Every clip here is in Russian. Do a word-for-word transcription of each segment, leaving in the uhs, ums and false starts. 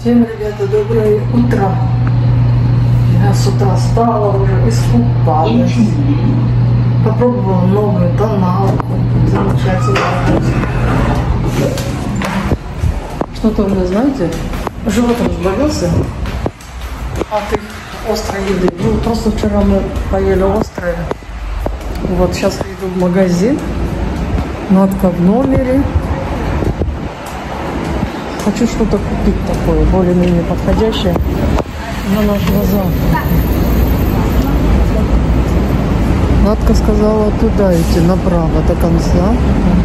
Всем, ребята, доброе утро. Я с утра встала, уже искупалась. Попробовала новую тоналку. Замечательно. Что-то у меня, знаете, животом разболелся от их острой еды. Ну, просто вчера мы поели острое. Вот сейчас иду в магазин. Надка в номере. Хочу что-то купить такое, более-менее подходящее на наш глаза. Надка сказала туда идти, направо до конца.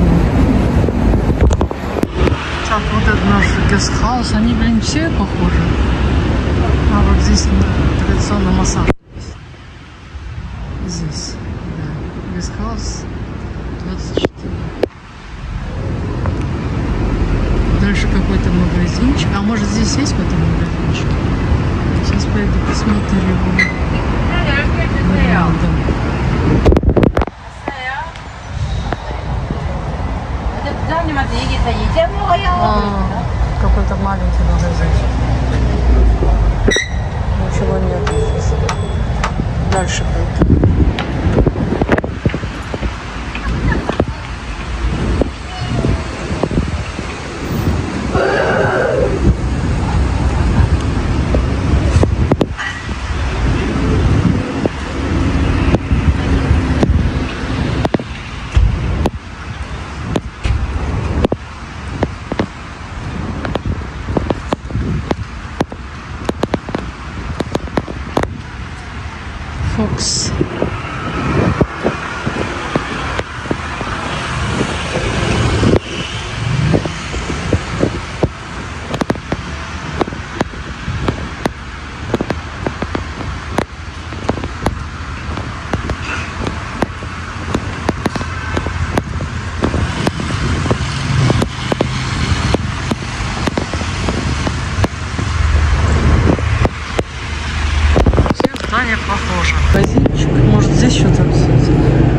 Так, вот это наш гестхаус. Они, блин, все похожи. А вот здесь традиционно массаж. Здесь, да. Гестхаус двадцать четыре. Дальше какой-то магазинчик. А может здесь есть какой-то магазинчик? Сейчас пойду посмотрю. А, какой-то маленький магазинчик. Ничего нет здесь. Дальше пойду. Фокс. Здание похоже. Магазинчик. Может здесь что-то взять.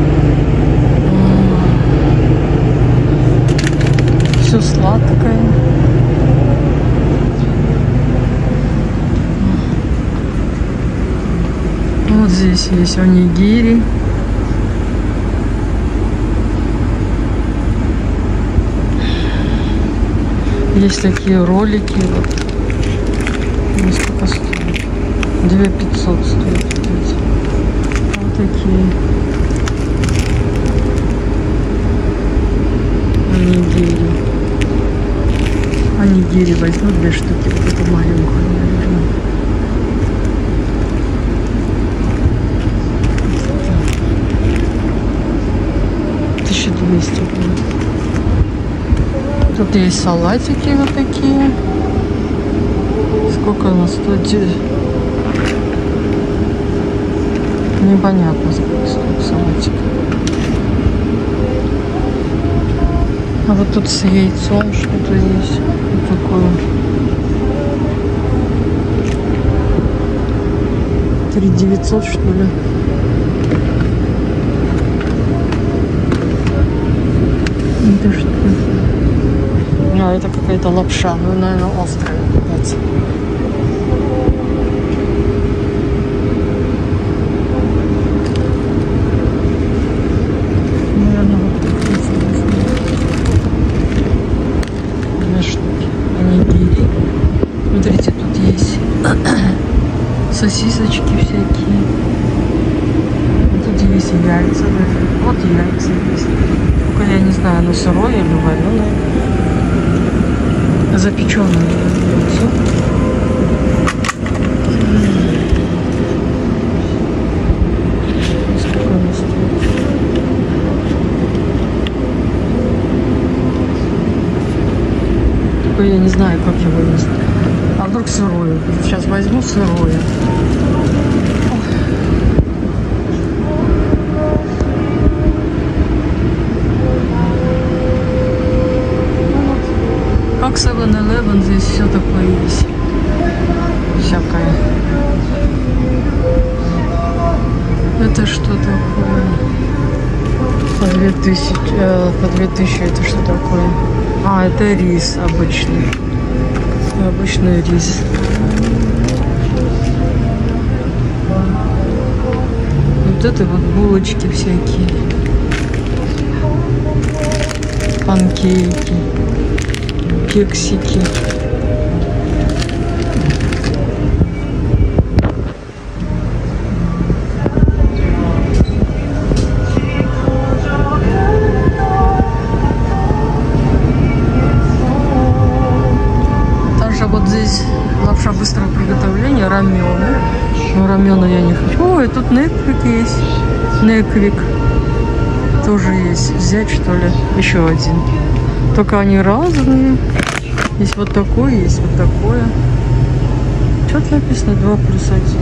Все сладкое. Вот здесь есть онигири. Есть такие ролики. Вот. Сколько стоит? две тысячи пятьсот стоит. Вот такие. Онигири. Онигири возьму две штуки. Вот эту маленькую, наверное. тысяча двести. Тут есть салатики вот такие. Сколько она стоит? Непонятно, сколько стоит салатик. А вот тут с яйцом что-то есть. Вот такое. три девятьсот, что ли. Это что? А, это какая-то лапша. Ну, наверное, острая. Смотрите, тут есть сосисочки всякие. Тут есть яйца даже. Вот яйца есть. Только я не знаю, оно сырое или вареное. Запеченное яйцо. Сколько оно стоит? Только я не знаю, как его есть. А вдруг сырое? Сейчас возьму сырое. Как севен элевен, здесь все такое есть. Всякое. Это что такое? По две тысячи. Э, по две тысячи это что такое? А, это рис обычный. Обычный рис. Вот это вот булочки всякие. Панкейки. Кексики. Вот здесь лапша быстрого приготовления, рамены. Но рамены я не хочу. Ой, тут неквик есть. Неквик тоже есть. Взять, что ли? Еще один. Только они разные. Есть вот такое, есть вот такое. Что-то написано два плюс один.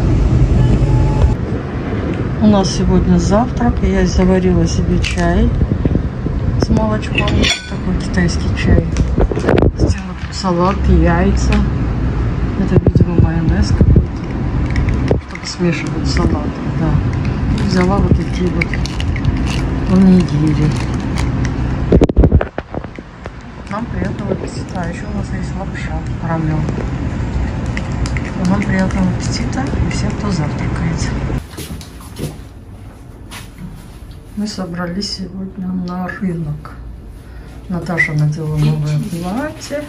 У нас сегодня завтрак. Я заварила себе чай с молочком. Такой китайский чай. Салат, яйца. Это, видимо, майонез какой-то, чтобы смешивать салат. Да. И взяла вот такие вот онигири. Нам приятного аппетита. А еще у нас есть лапша, рамен. Нам приятного аппетита и всем, кто завтракает. Мы собрались сегодня на рынок. Наташа надела новое платье.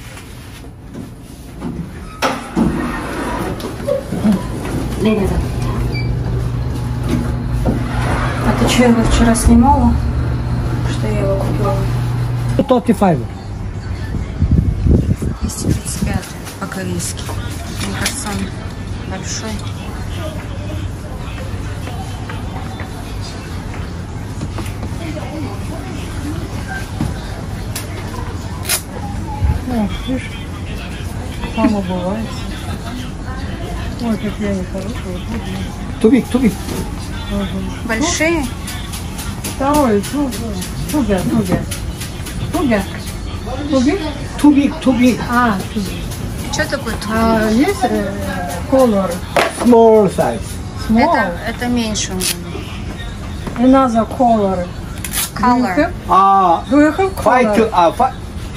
А ты что, его вчера снимала? Что я его купила? сто тридцать пять. двести тридцать пять по-корейски. Мне кажется, он большой. О, видишь, мама бывает. Ой, как я нехорошая. Тубик, тубик. Большие? Второй, туга, туга. Туга. Тубик? Тубик, тубик. А, тубик. Что такое тубик? А, есть э, color? Small size. Small? Это, это меньше. Another color. Color. Do you have, Ah, do you have color? white, ah, white.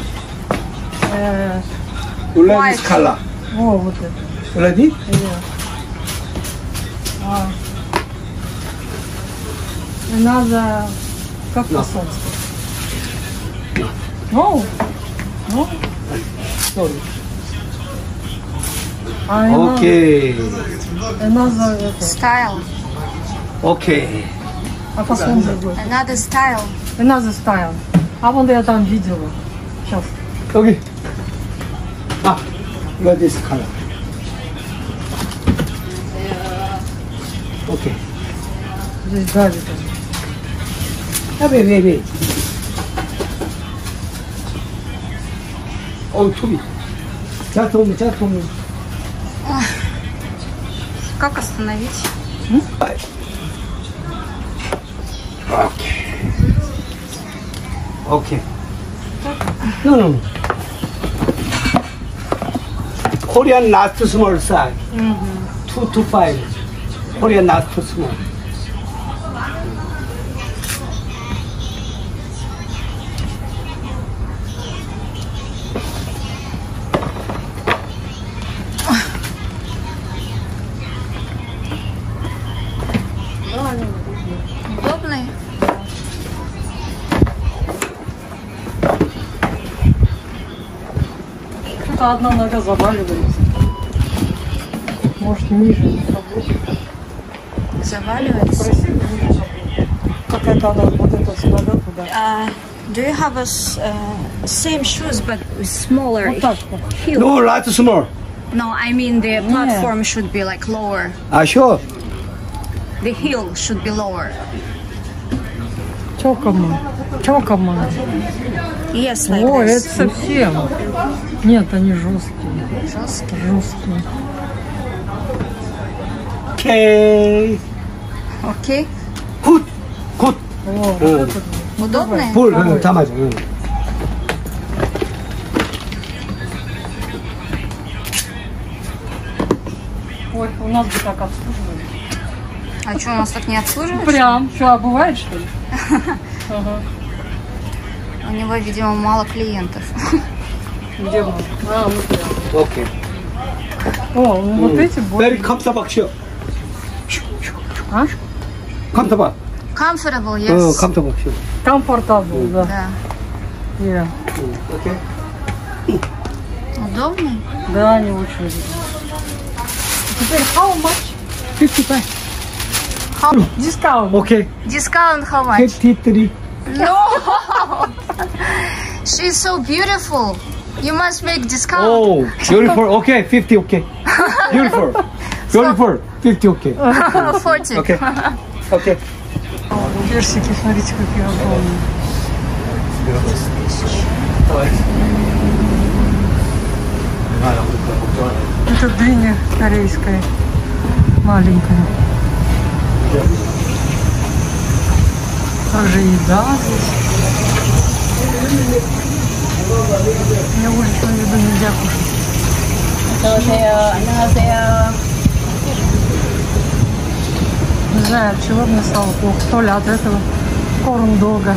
Э, Red color. О, вот это. Ready? Yeah. А. Another, как по-солнцу? No. No. Sorry. А another, Okay. another, это. Style. Okay. А по-солнцу будет? Another style. Another style. А вон я там видела. Сейчас. Okay. Ah, got this color. Okay. Здесь давит. Ah, wait, wait, wait. Oh, tubik. Just hold me, just hold me. Как остановить? Okay. Okay. No, no, no. Korean not too small size. Mm-hmm. Two to five. Korean not too small. Удобный? Что-то одна нога заваливается. Может, ниже. Заваливается. Спроси, ниже забудь. Какая-то она вот эта нога туда. Uh, do you have a s- uh, same shoes but with smaller Вот так вот. heel? No, not too small. No, I mean the platform should be like lower. Ah, sure. The heel should be lower. Чокома. Чокома. Yes, like Ой, this. это совсем. Нет, они жесткие. Жесткие. Жесткие. Okay. Окей. Good. Good. О, вот это. Удобные? Full. 응, 다 맞아. 응. Ой, у нас бы так обслуживали. А что, у нас так не обслуживают? Прям. Что, а бывает, что ли? Ага. У него, видимо, мало клиентов. Где мы? А, ну прям. Okay. О, ну вот эти Very более... comfortable shoe. А? Comfortable. Comfortable, 어, yes. comfortable shoe. Комфортабл, да. Да. Yeah. Okay. Удобный? Да, они очень удобны. Теперь how much? fifty-five. How? Дискаунт. Okay. Discount how much? fifty-three. No! She's so beautiful. You must make discount. Oh, beautiful. Okay, fifty. Okay. Beautiful. Beautiful. fifty. Okay. forty. Okay. Okay. Персики, смотрите, какие огромные. Это дыня корейская, маленькая. Также еда здесь. Мне уличную еду нельзя кушать. Не знаю, от чего мне стало плохо. То ли от этого корн-дога.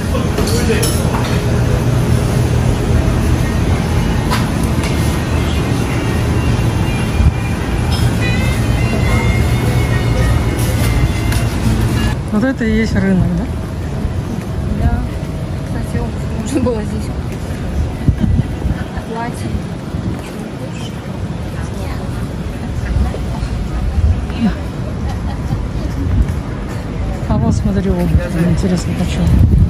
Вот это и есть рынок, да? Да. Кстати, можно было здесь купить. Платье. А вот смотри, обувь. Интересно, почем.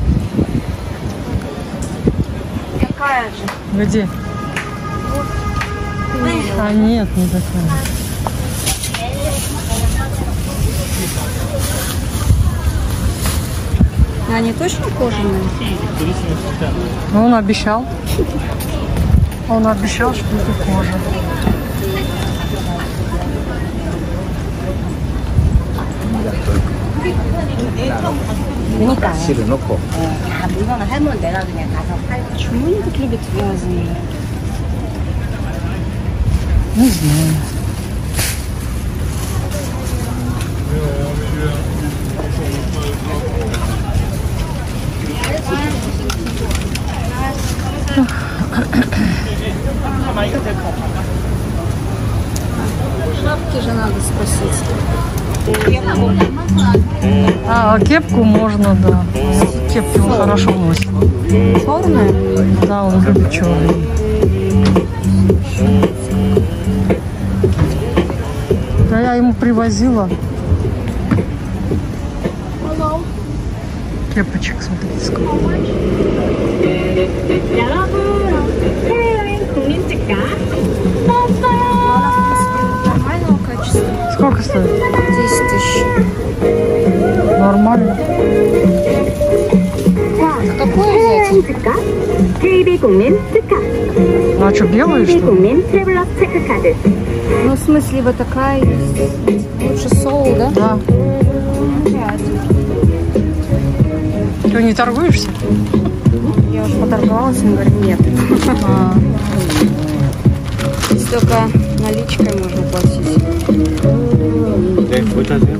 Какая же? Где? А нет, не такая. Они точно кожаные? Ну, он обещал. Он обещал, что это кожа. 실을 넣고. 물건을 할머니 내가 그냥 가서 팔. Почему они так любят вязаные? Не знаю. Шапки же надо спросить. А, кепку можно, да. Кепки он хорошо носит. Черная? Да, он любит черный. Да, я ему привозила. Кепочек, смотрите, сколько. Нормального качества. Сколько стоит? десять тысяч. Нормально. Какой взять? А что, белые, что ли? Ну, в смысле, вот такая есть. Лучше соул, да? Да. Ты не торгуешься? Я уже поторговалась, он говорит, нет. А, Здесь только наличкой можно платить. 네, 보여주세요.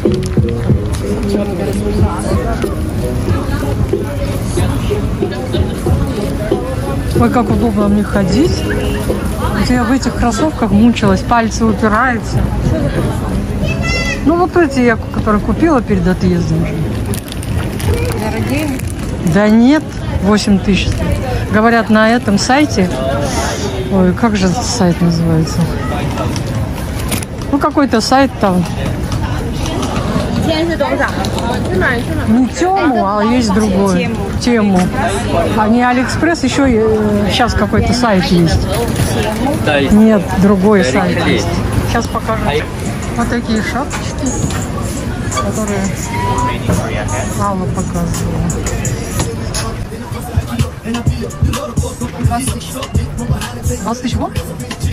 ой, как удобно мне ходить. Вот я в этих кроссовках мучилась, пальцы упираются. Ну вот эти я, которые купила перед отъездом уже. Дорогие? Да нет, восемь тысяч. Говорят, на этом сайте, ой, как же этот сайт называется? Ну, какой-то сайт там. Не Тему, а есть другой. Тему. А не Алиэкспресс, еще э, сейчас какой-то сайт есть. Нет, другой сайт есть. Сейчас покажу. Вот такие шапочки, которые Алла показывала. двадцать тысяч. двадцать тысяч вон?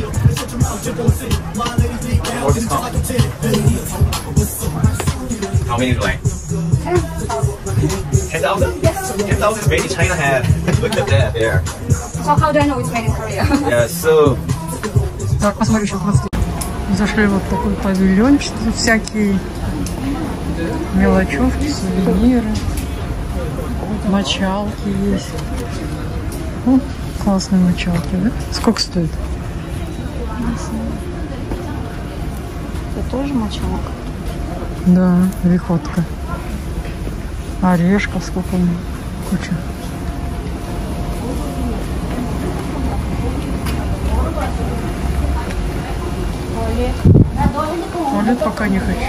How many do I? ten thousand? Yes. ten thousand is made in China hand. Look at that there. So how do I know it's made in Korea? Yeah, so Так, посмотри, еще двадцать. Зашли вот в такой павильончик, тут всякие мелочевки, сувениры, мочалки есть. О, классные мочалки, да? Сколько стоит? Это тоже мочалка. Да, рихотка. Орешков сколько у меня. Куча. Туалет пока не хочу.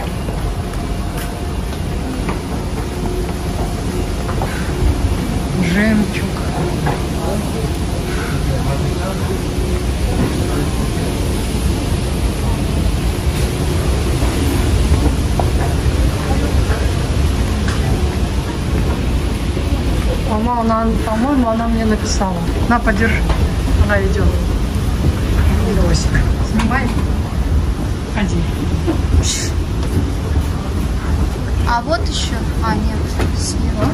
Жемчуг. По-моему, она, по-моему, она мне написала. На, подержи. Она идет. Видосик. Снимай. Ходи. А вот еще. А, нет, снега.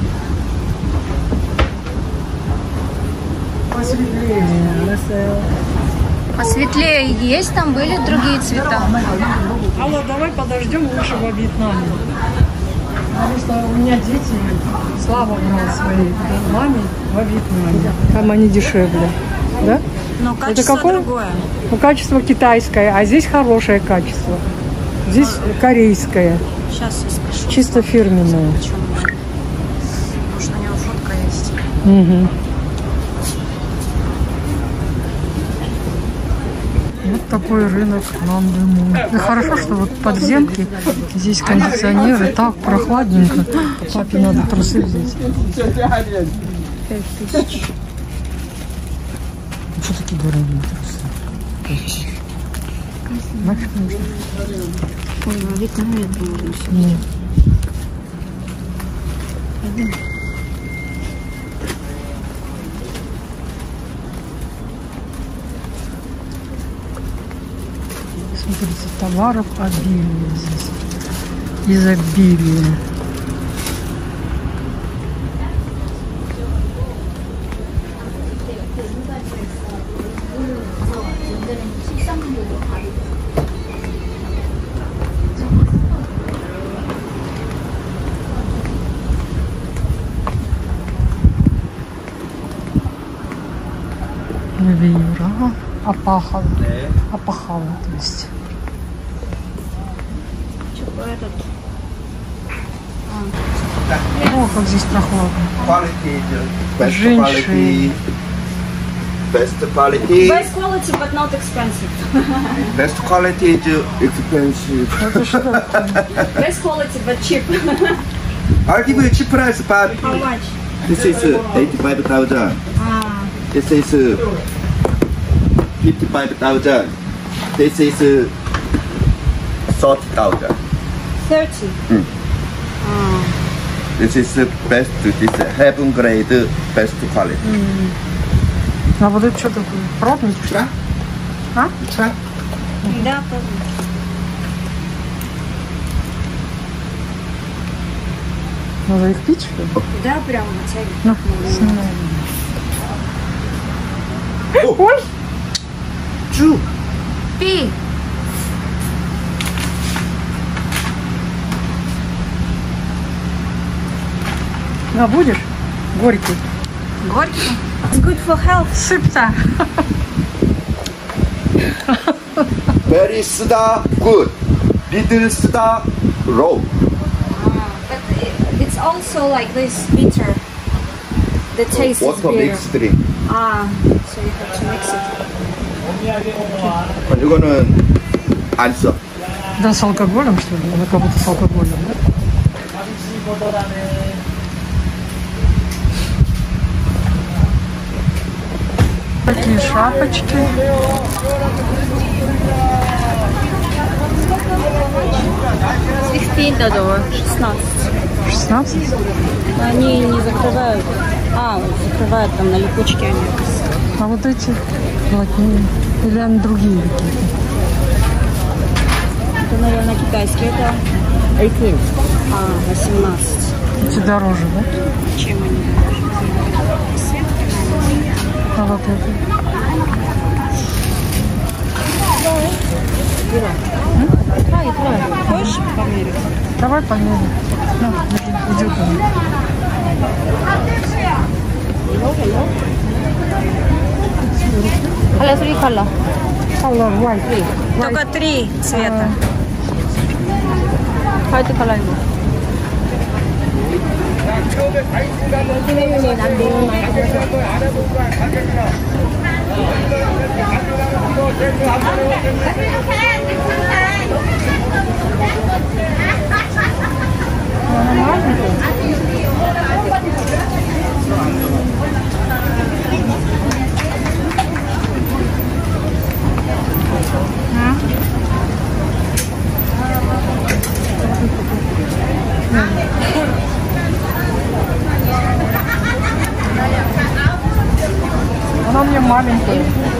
Посветлее. Посветлее есть, там были другие цвета. Алла, давай подождем лучше во Вьетнаме. Потому что у меня дети, Слава брал своей маме во Вьетнаме. Там они дешевле. Да? Но качество Это какое? другое. Ну, качество китайское, а здесь хорошее качество. Здесь корейское. Сейчас я спрошу. Чисто фирменное. Почему? Потому что у него фотка есть. Угу. Вот такой рынок Нандэму. И хорошо, что вот подземки, здесь кондиционеры, так прохладненько. Папе надо трусы взять. Пять тысяч. Что такие дорогие трусы? Пять тысяч. Нафиг нужно? Ой, во Вьетнаме это можно все. Нет. Пойдем. Смотрите, товаров обилие здесь. Изобилие. Веера. Апахала. Апахала, то есть. Этот. О, как здесь прохладно. Quality, best Женщины. quality, best quality, Best quality, but not expensive. best quality is expensive. Это что? Best quality, but cheap. I'll give you a cheap price, but How much? this is eighty-five thousand. Ah, This is fifty-five thousand. This is thirty thousand. thirty. Mm. Ah. This is best. This is heaven grade best quality. А вот это что такое? Пробник? Try. А? Try. Да, тоже. Надо их пить, что ли? Да, прям натягивай. Ну, снимай. Oh. Ой! True. Пей. А будешь? Горький. Горький. It's good for health. Сыпта. Very star good. Little star low. But it's also like this bitter. The taste is Water bitter. mixed drink. Ah, so you have to mix it. 이거는 안 써. Да, с алкоголем, что ли? Она как будто с алкоголем, да? Такие шапочки. fifteen долларов. шестнадцать. шестнадцать? Они не закрывают. А, закрывают там на липучке они. А вот эти плотнее. Или они другие какие-то? Это, наверное, китайские. Это eighteen. а, восемнадцать. Эти дороже, да? Чем они? А вот это? Трай, трай. Хочешь померить? Давай померим. Ну, иди, иди ко мне. Color three color. color white. Только три цвета. 화이트 컬러 이거. Она мне маленькая.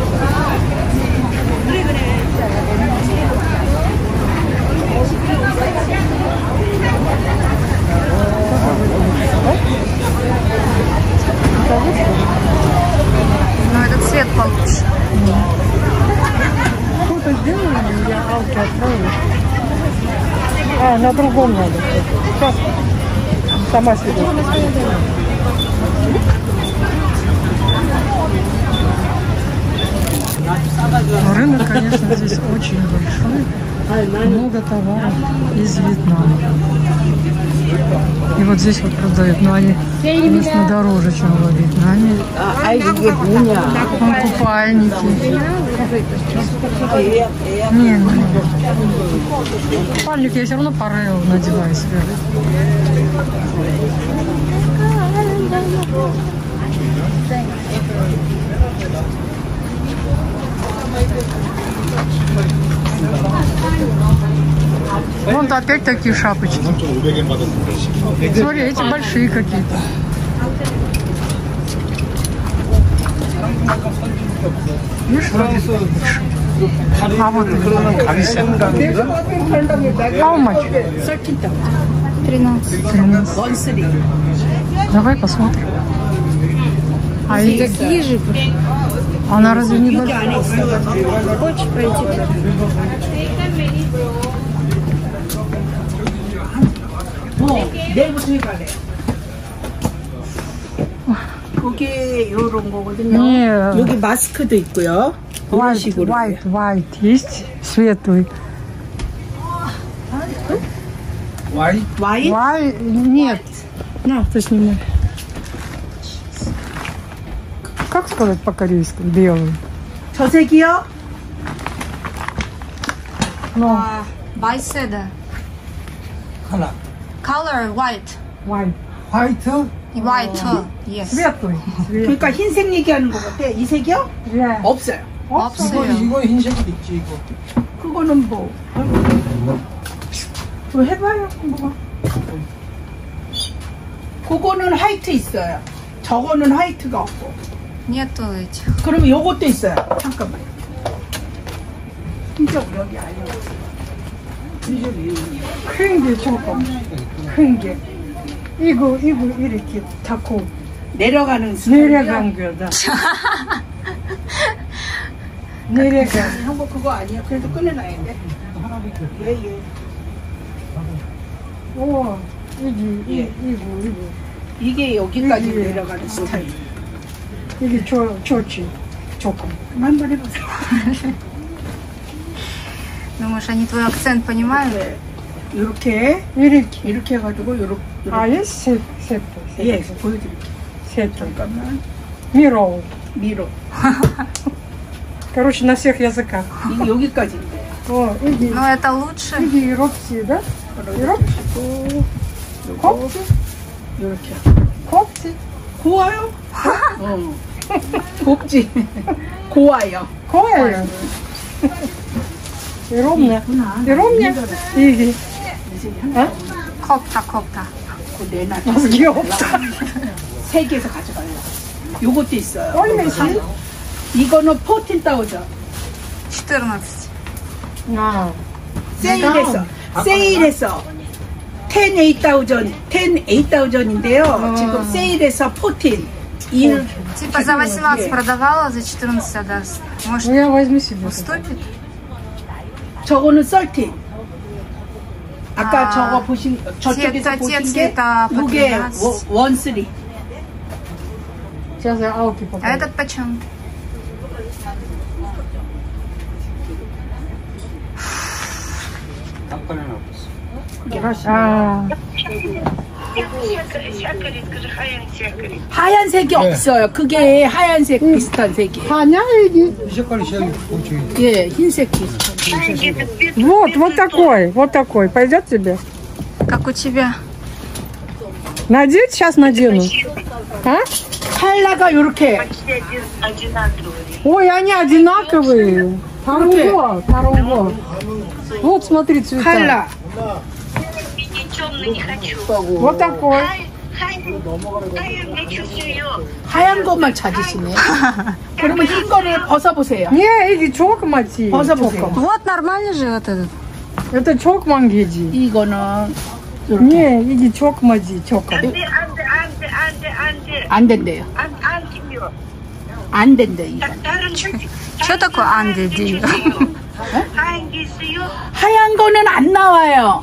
Но этот цвет получше. Что-то сделали, я алки отправила. А, на другом надо. Сейчас сама себе. Рынок, конечно, здесь очень большой. Много товаров из Вьетнама. И вот здесь вот продают, но они, конечно, дороже, чем во Вьетнаме. Вон купальники. Не, не. Купальник я все равно парео надеваю себе. Вон опять такие шапочки. Смотри, эти большие какие-то. Видишь, вроде больше. А вот how much? тринадцать. тринадцать. Давай посмотрим. А и Какие же? она разве не большая? Хочешь пройти? 그게 이런 거거든요. Не, 여기 마스크도 있고요. 이런 white, 식으로. white, white есть, светлый. 와이 와인? White, нет. На, ты сними. Как сказать по-корейски? Белый. 저 색이요? Ну, Байседа. 하나 Color white. white. 화이트 White. Yes. Светлый. Светлый. 그러니까 흰색 얘기하는 거 같아. 이 색이요? Yeah. 없어요. 이거 없어요. 이거 흰색도 있지 이거 그거는 뭐? 뭐 해봐요. 뭐가? 그거는 화이트 있어요. 저거는 화이트가 없고. Нету этих. 그러면 요것도 있어요. 잠깐만. 진짜 여기 아니야. 큰 게 조금. 큰 게. 이거, 이거 이렇게 타고 내려가는 스타일이야. 내려간 거다. 내려간. 형부 그거 아니야. 그래도 꺼내놔야 돼. 예, 예. 오, 이게, 이, 예. 이거, 이거. 이게 여기까지 예, 예. 내려가는 스타일. 이게 좋, 좋지. 조금. 한번 해보세요. Думаешь, они твой акцент понимают? 네. 이렇게 이렇게. 이렇게 해가지고 요렇게. 아, есть 세, 세트. 예, 보여드릴게요. 세트. 잠깐만. Мирол. 미로. Короче, на всех языках. 이게 여기까지인데. О, иди. Но это лучше. 이게 이렇게, да? 이렇게. kopti. 이렇게. kopti. 고와요? 어. 곱지. 고와요. Коя. И ровно. И ровно. 이게. 어? Копта, копта. 그 내놔. мозги 없다. 세 개에서 가져가요. 요것도 있어요. 얼마지? 이거는 포틴 다우저. четырнадцать. 아. 세일해서. 세일해서. 텐 에잇 다우전. 텐 에잇 다우전인데요. 지금 세일해서 포틴. 일. Типа за восемнадцать продавала, за четырнадцать отдаст. Ну, Может, я возьму себе. уступит? 저거는 썰틴. 아까 아, 저거 보신 저쪽에서 те- те 보신 게 цвета по 이게 тринадцать. 원쓰리. Сейчас я алки А покажу. этот почем? 아, 하얀색이 없어요. 그게 하얀색 비슷한 색이에요. 하냐 이게? 예, 흰색 비슷한. Вот, вот такой, вот такой. Пойдет тебе? Как у тебя? Надеть? Сейчас надену. А? 컬러가 이렇게. Ой, они одинаковые. Таруго, таруго. Вот, смотри, цвета. 컬러. темный не хочу. Вот такой. 하얀 것만 찾으시네. 그러면 흰 거를 벗어보세요. Не, иди чокмати. 벗어보세요. Вот нормально же вот этот. Это чокмангеди. 이거는 Не, иди чокмади, чока. 안돼 안돼 안돼 안돼 안돼 안 된대요. 안 돼요. 안 된대 이거. Что такое андеди? 하얀 거는 안 나와요.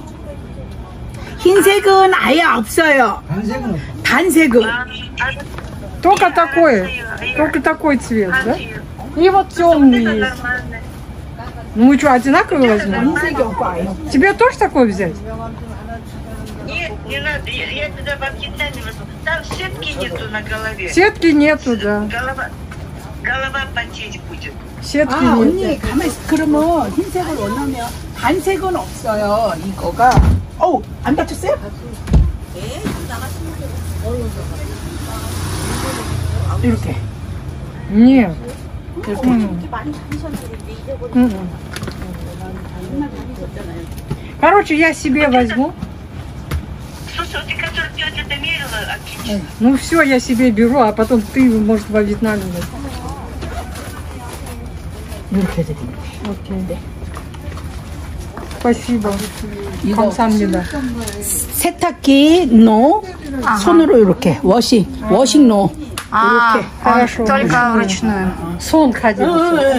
흰색은 아예 없어요. 단색은. Только такой, только такой цвет, да? И вот темный есть. Ну мы что, одинаковый возьмем? 흰색이 없어요. Тебе тоже такой взять? Нет, не надо, я, я туда в Китае возьму. Там сетки нету на голове. Сетки нету, да. Голова, голова потеть будет. Сетки 아 нет. 언니 가만히 있어. 그러면 흰색을 원하면 단색은 없어요. 이거가. 어우 안 다쳤어요? 이렇게. Нет. 이렇게. 음. 음. Короче, я себе возьму. Слушай, вот ты который тетя это мерила, отлично. Ну все, я себе беру, а потом ты, может, во Вьетнаме возьмешь. 이렇게 해야 되겠네. Окей. Спасибо. 이거 감사합니다. 세탁기 노 손으로 이렇게 워싱 워싱 노 А, 이렇게. он Хорошо. только вручную. Сон ходил.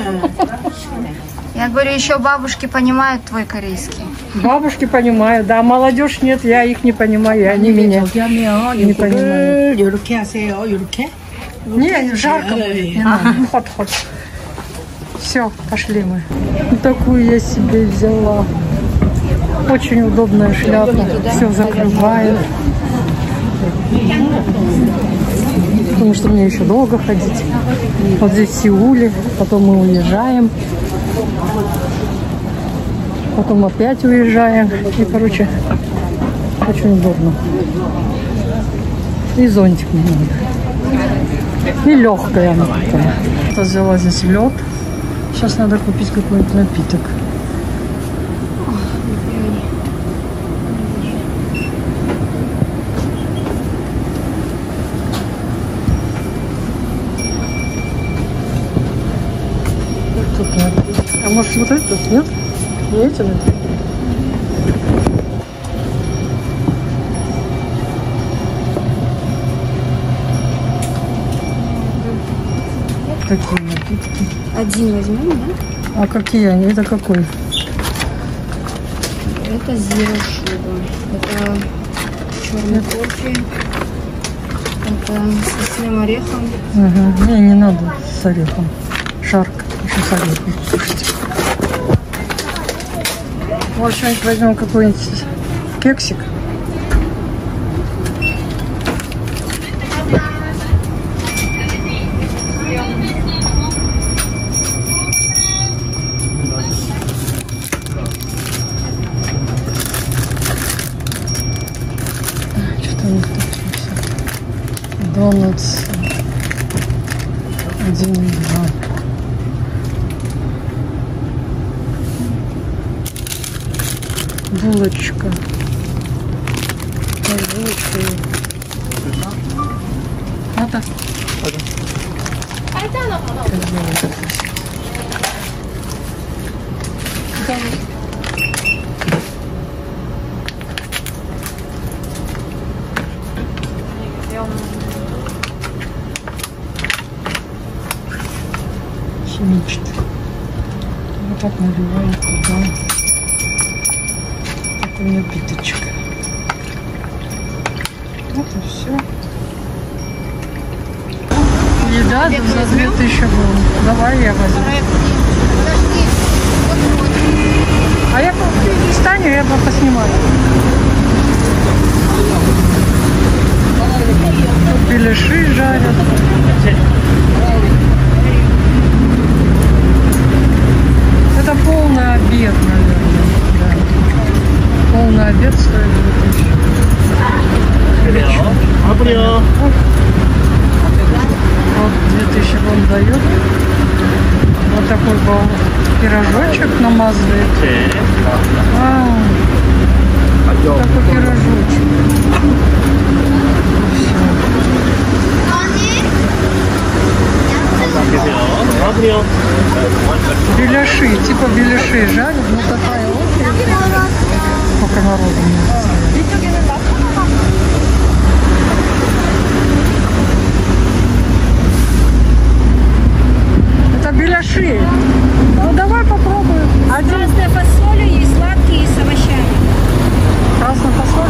Я говорю, еще бабушки понимают твой корейский. Бабушки понимают, да, молодежь нет, я их не понимаю, и они меня 여기 하면 не понимают. 이거를 이렇게 하세요. 이렇게. Не, жарко. 예, 예. Ход, ход. Все, пошли мы. Вот такую я себе взяла. Очень удобная шляпа. Все закрывает. Потому что мне еще долго ходить. Вот здесь в Сеуле. Потом мы уезжаем. Потом опять уезжаем. И, короче, очень удобно. И зонтик мне надо. И легкая она такая. Я взяла здесь лед. Сейчас надо купить какой-нибудь напиток. Тут напиток. А может вот этот? Нет? Не эти напитки? Какие напитки? Один возьмем, да? А какие они? Это какой? Это Zero Sugar. Это черный кофе. Это с лесным орехом. Ага. Не, не надо с орехом. Шарк. Еще с орехом. Слушайте. Вот что-нибудь возьмем, какой-нибудь кексик. Что-то у них тут все. Донатс. Один и два. Булочка. Булочка. Это? Химичит. Вот так наливаем туда. Такой напиточек. Это все. Еда за две тысячи было. Давай я возьму. А я в Пакистане я обед, наверное. Да. Полный обед стоит две тысячи. Вот две тысячи вон дает. Вот такой был пирожочек намазывает. А, такой пирожочек. Беляши, типа беляши жарят, но такая острая. Сколько народу у меня стоит. Это беляши. Ну давай попробуем. С красной фасолью есть сладкие и с овощами. Красная фасоль?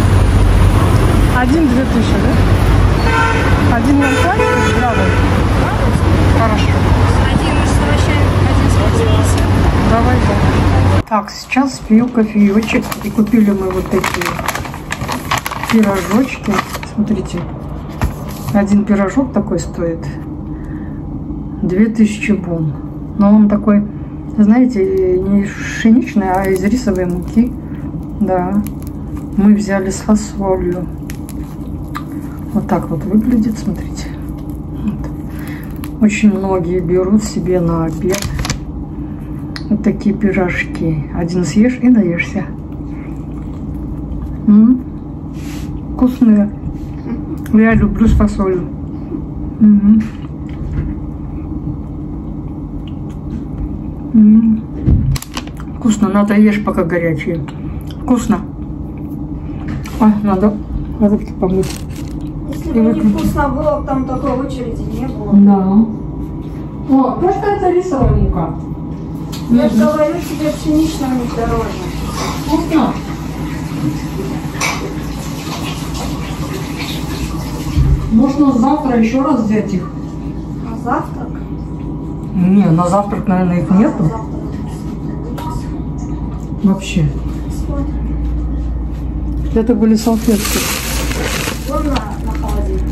Один две тысячи, да? Один нам хватит? Да, да. Хорошо. Один с овощами, один с овощами. Давай, да. Так, сейчас пью кофеечек. И купили мы вот такие пирожочки. Смотрите. Один пирожок такой стоит две тысячи бон. Но он такой, знаете, не пшеничный, а из рисовой муки. Да. Мы взяли с фасолью. Вот так вот выглядит, смотрите. Вот. Очень многие берут себе на обед вот такие пирожки. Один съешь и наешься. М-м-м. Вкусные. Я люблю с фасолью. М-м. М-м. Вкусно. Надо ешь, пока горячие. Вкусно. Ой, надо, надо помыть. Если бы не вкусно было, там такой очереди не было. Да. О, просто это рисовая мука. Я же говорю, тебе пшеничная у них дороже. Вкусно. Можно завтра еще раз взять их. На завтрак? Не, на завтрак, наверное, их нету. Вообще. Это были салфетки. Вон на, на холодильник.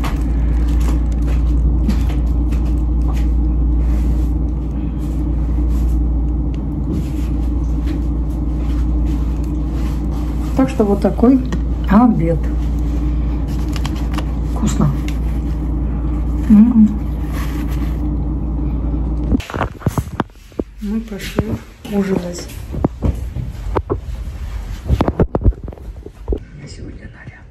Так что вот такой обед. Вкусно. М-м. Мы пошли ужинать. Сегодня наряд.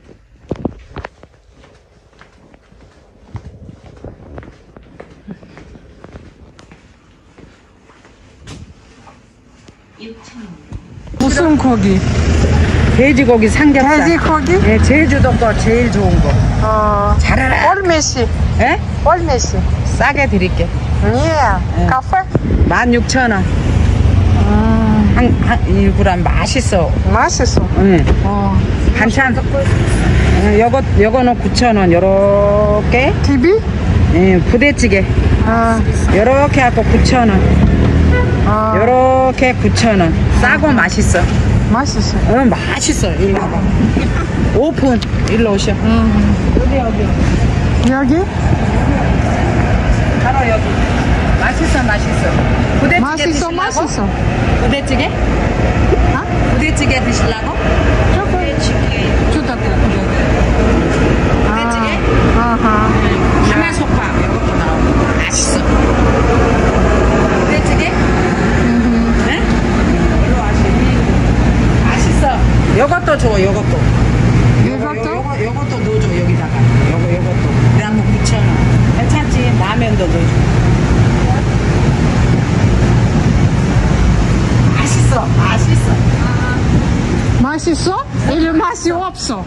무슨 고기? 돼지고기 삼겹살. 돼지고기? 예, 제주도 거 제일 좋은 거. 어. 잘하라. 얼마씩? 예? 얼마씩? 싸게 드릴게. 예. 카페? 만 육천 원. 아, 한, 한, 일부러 맛있어. 맛있어. 응. 어. 반찬. 응, 요거, 요거는 구천 원. 요렇게. 티비? 예, 부대찌개. 아, 요렇게 하고 구천 원. 아, 요렇게 구천 원. 싸고 맛있어. 맛있어. 응, 맛있어. 일로 와봐. 오픈. 일로 오셔. 음. 여기, 여기. 여기? 바로 여기. 맛있어, 맛있어. 부대찌개 맛있어, 드시려고? 맛있어. 부대찌개? 어? 부대찌개 드시려고? 부대찌개. 주다 그래. 부대찌개? 아하. 가마솥밥 이것도 나오고 맛있어. 부대찌개? 네? 이리 와시니. 맛있어. 요것도 줘, 요것도. 요거, 이것도? 요거, 요것도 넣어줘, 여기다가. 요거, 요것도. 그냥 뭐 구천 원. 괜찮지? 라면도 넣어줘. 맛있어, 맛있어. 맛있어? или 맛이 없어?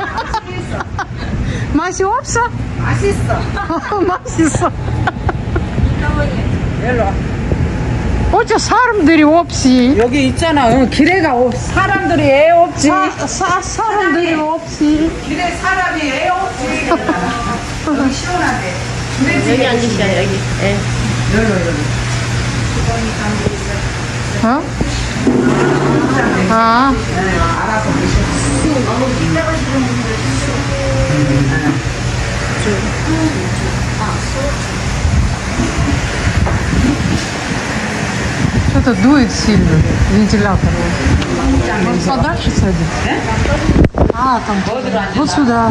맛이 없어? 맛있어. 맛있어. 일로 와. 어째 사람들이 없지? 여기 있잖아. 응, 길에가 없. 사람들이 애 없지. 사, 사, 사람들이 없지. 길에 사람이 애 없지. 여기 시원하대. 여기 앉으시죠, 여기. 예. 여기로, 여기. 어? 아, 알아서 드셔. Что-то дует сильно, вентилятор. Может, подальше садить? А, там. Вот сюда.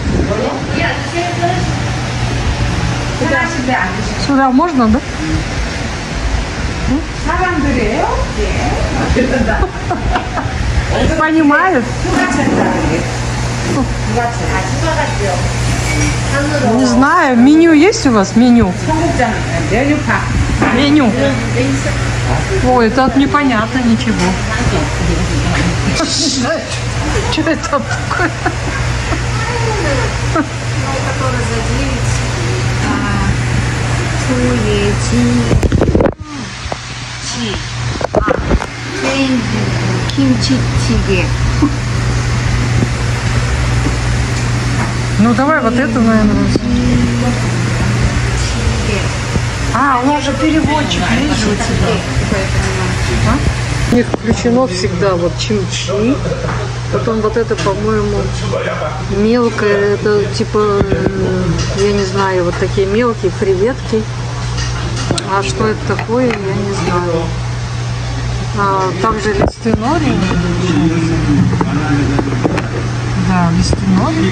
Сюда можно, да? Понимают? Не знаю, меню есть у вас? Меню? Меню. Ой, это непонятно ничего. Что это такое? Который за девять. Туе, чи. Чи. А. Кимчи чиге. Ну давай вот эту, наверное. А, у нас же переводчик есть же у тебя. А? У них включено всегда вот чимчи. Потом вот это, по-моему, мелкое, это типа, я не знаю, вот такие мелкие креветки. А что это такое, я не знаю. А, там же листы нори. Да, листы нори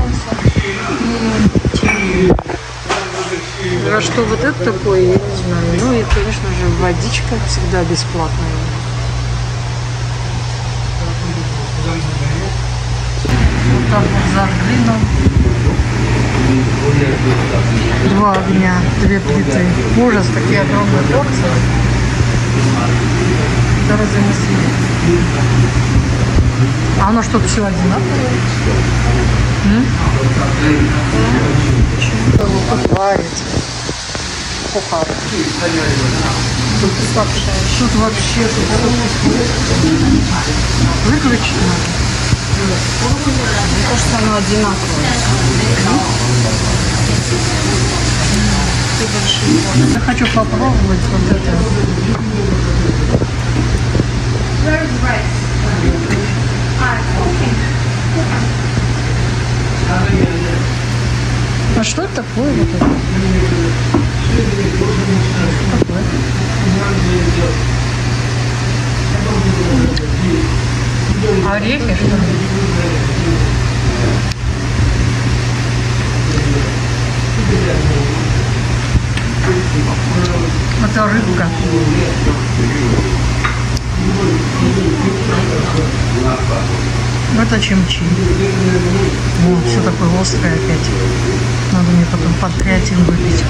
и... А что вот это такое, я не знаю. Ну и, конечно же, водичка всегда бесплатная. Вот так вот зажгли нам. Два огня, две плиты. Ужас, такие огромные порции. Да занесли. А оно что-то все одинаковое? Тут варит. Кухар. Тут, тут вообще тут выключить надо. Мне кажется, оно одинаковое. Я хочу попробовать вот это. А что это такое? Вот это? Такое? Орехи, что ли? Это рыбка. Это чимчи. Вот, все такое острое опять. Надо мне потом под креатин выпить.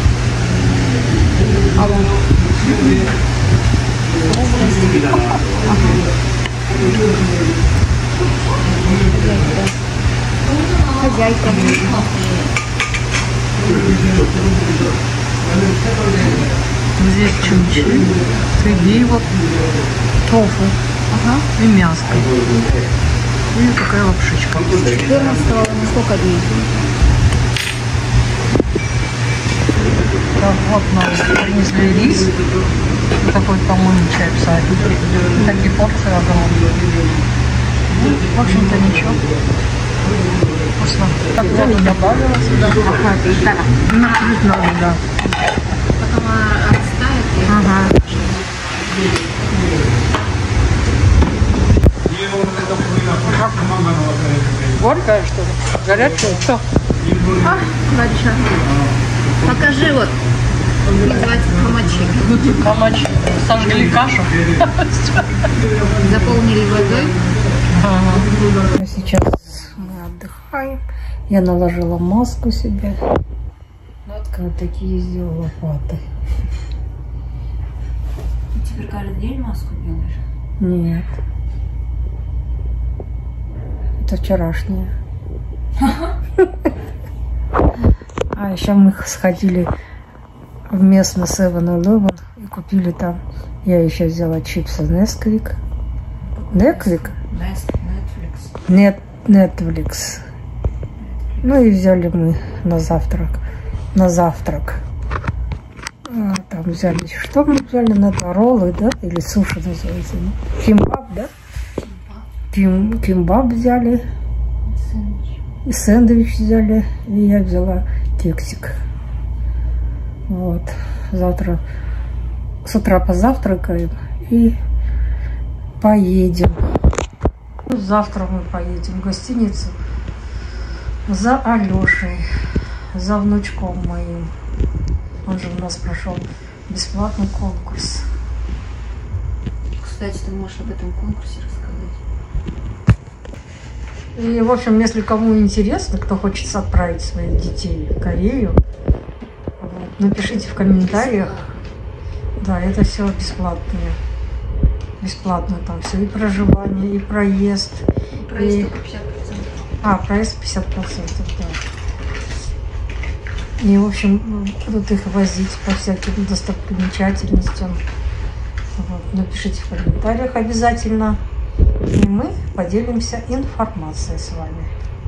Хозяйка. Здесь чимчи, среди вот тофу, ага, и мяско. И такая лапшичка. четырнадцатого на сколько дней? Так, вот нам принесли рис. Такой, по-моему, чай в садике. Такие порции огромные. Ну, в общем-то, ничего. Вкусно. Так, я не добавила сюда. Ага, накрыть надо, да. Потом отставят и... Ага. Горькая, что ли? Горячая? Что? А, дальше. Покажи вот. Называется хамачи. Хамачи. Сожгли кашу. Заполнили водой. Ага. Сейчас мы отдыхаем. Я наложила маску себе. Вот вот такие сделала лопаты. Теперь каждый день маску делаешь? Нет. Это вчерашняя. А еще мы сходили в местный севен элевен и купили там. Я еще взяла чипсы Nesquik. Nesquik? Netflix. Нет, Netflix. Ну и взяли мы на завтрак. На завтрак. А, там взяли. Что мы взяли? На роллы, да? Или суши называется? Кимбаб, да? Ким, кимбаб взяли. И сэндвич взяли. И я взяла кексик. Вот. Завтра с утра позавтракаем. и поедем. Завтра мы поедем в гостиницу за Алешей, за внучком моим. Он же у нас прошел бесплатный конкурс. Кстати, ты можешь об этом конкурсе рассказать. И, в общем, если кому интересно, кто хочет отправить своих детей в Корею, вот, напишите в комментариях. Да, это все бесплатное. Бесплатно там все. И проживание, и проезд. Проезд и... только пятьдесят процентов. А, проезд пятьдесят процентов, да. И, в общем, будут их возить по всяким достопримечательностям. Вот. Напишите в комментариях обязательно. И мы поделимся информацией с вами.